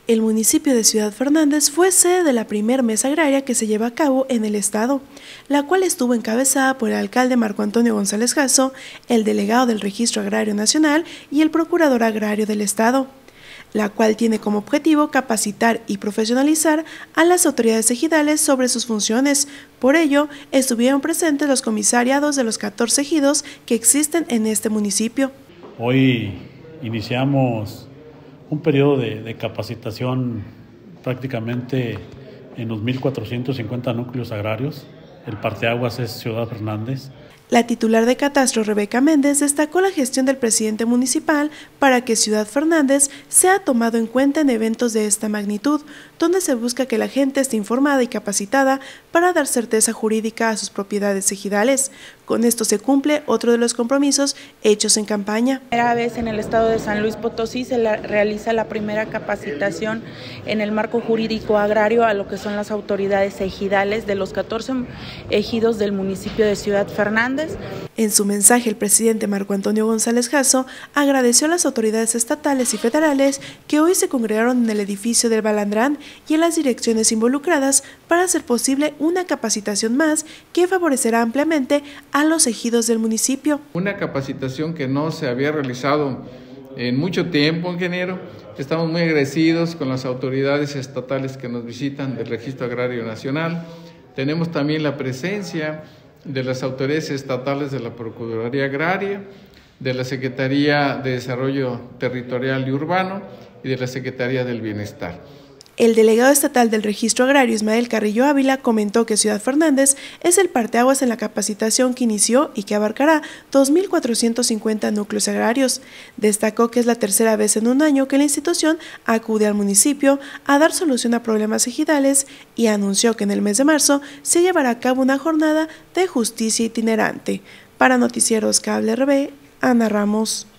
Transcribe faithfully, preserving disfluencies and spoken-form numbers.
El municipio de Ciudad Fernández fue sede de la primer mesa agraria que se lleva a cabo en el estado, la cual estuvo encabezada por el alcalde Marco Antonio González Jasso, el delegado del Registro Agrario Nacional y el procurador agrario del estado, la cual tiene como objetivo capacitar y profesionalizar a las autoridades ejidales sobre sus funciones. Por ello, estuvieron presentes los comisariados de los catorce ejidos que existen en este municipio. Hoy iniciamos un periodo de, de capacitación prácticamente en los mil cuatrocientos cincuenta núcleos agrarios. El parteaguas es Ciudad Fernández. La titular de Catastro, Rebeca Méndez, destacó la gestión del presidente municipal para que Ciudad Fernández sea tomado en cuenta en eventos de esta magnitud, donde se busca que la gente esté informada y capacitada para dar certeza jurídica a sus propiedades ejidales. Con esto se cumple otro de los compromisos hechos en campaña. Primera vez en el estado de San Luis Potosí se la, realiza la primera capacitación en el marco jurídico agrario a lo que son las autoridades ejidales de los catorce ejidos del municipio de Ciudad Fernández. En su mensaje, el presidente Marco Antonio González Jasso agradeció a las autoridades estatales y federales que hoy se congregaron en el edificio del Balandrán y a las direcciones involucradas para hacer posible una capacitación más que favorecerá ampliamente a los ejidos del municipio. Una capacitación que no se había realizado en mucho tiempo, ingeniero. Estamos muy agradecidos con las autoridades estatales que nos visitan del Registro Agrario Nacional. Tenemos también la presencia de las autoridades estatales de la Procuraduría Agraria, de la Secretaría de Desarrollo Territorial y Urbano y de la Secretaría del Bienestar. El delegado estatal del Registro Agrario, Ismael Carrillo Ávila, comentó que Ciudad Fernández es el parteaguas en la capacitación que inició y que abarcará dos mil cuatrocientos cincuenta núcleos agrarios. Destacó que es la tercera vez en un año que la institución acude al municipio a dar solución a problemas ejidales y anunció que en el mes de marzo se llevará a cabo una jornada de justicia itinerante. Para Noticieros Cable R B, Ana Ramos.